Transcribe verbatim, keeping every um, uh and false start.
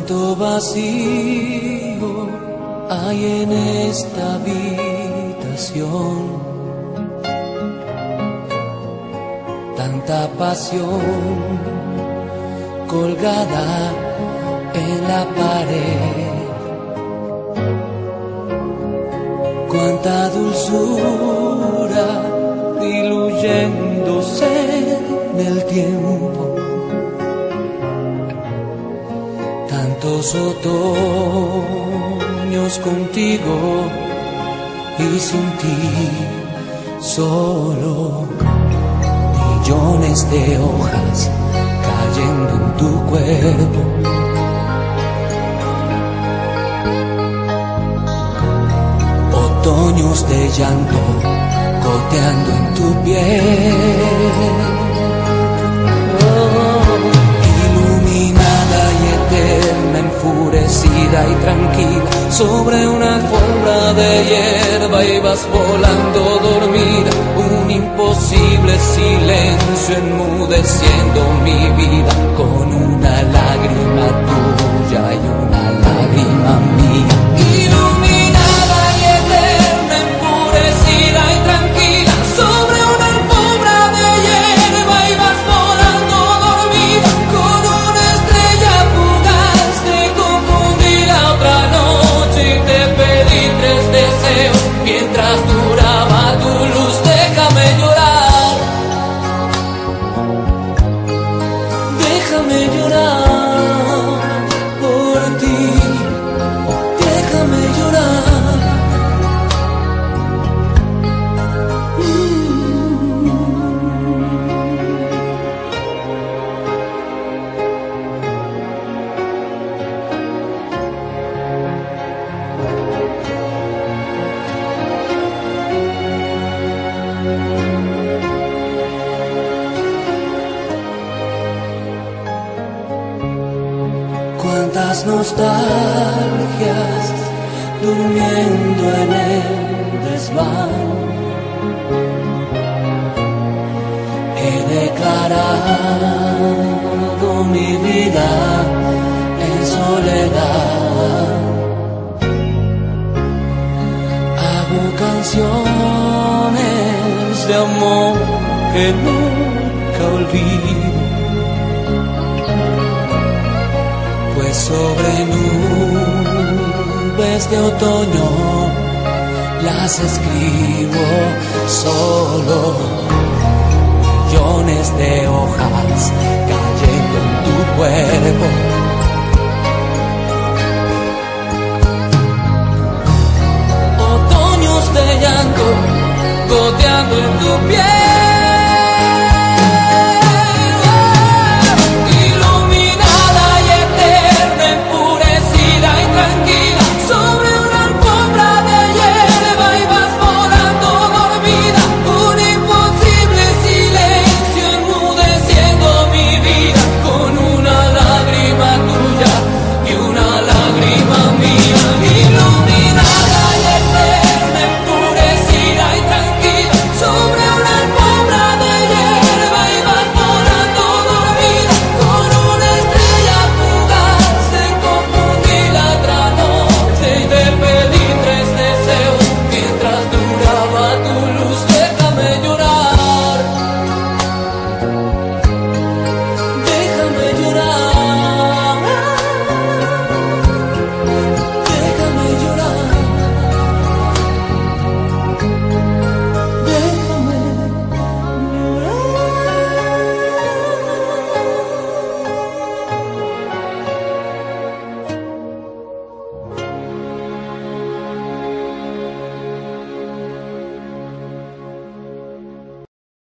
Cuánto vacío hay en esta habitación, tanta pasión colgada en la pared, cuánta dulzura diluyéndose en el tiempo, tantos otoños contigo y sin ti solo, millones de hojas cayendo en tu cuerpo, otoños de llanto goteando en tu piel. Enfurecida y tranquila, sobre una alfombra de hierba ibas volando dormida, un imposible silencio enmudeciendo mi vida, con una lágrima tuya y una lágrima mía. Iluminada y eterna, enfurecida y tranquila, sobre una alfombra de hierba ibas volando dormida, con una estrella fugaz. Otra noche y te pedí tres deseos, mientras duraba tu luz, déjame llorar, déjame llorar por ti, déjame llorar. Cuántas nostalgias durmiendo en el desván, he declarado mi vida en soledad, hago canciones de amor que nunca olvido, pues sobre nubes de otoño las escribo solo, millones de hojas cayendo en tu cuerpo, otoños de llanto goteando en tu piel.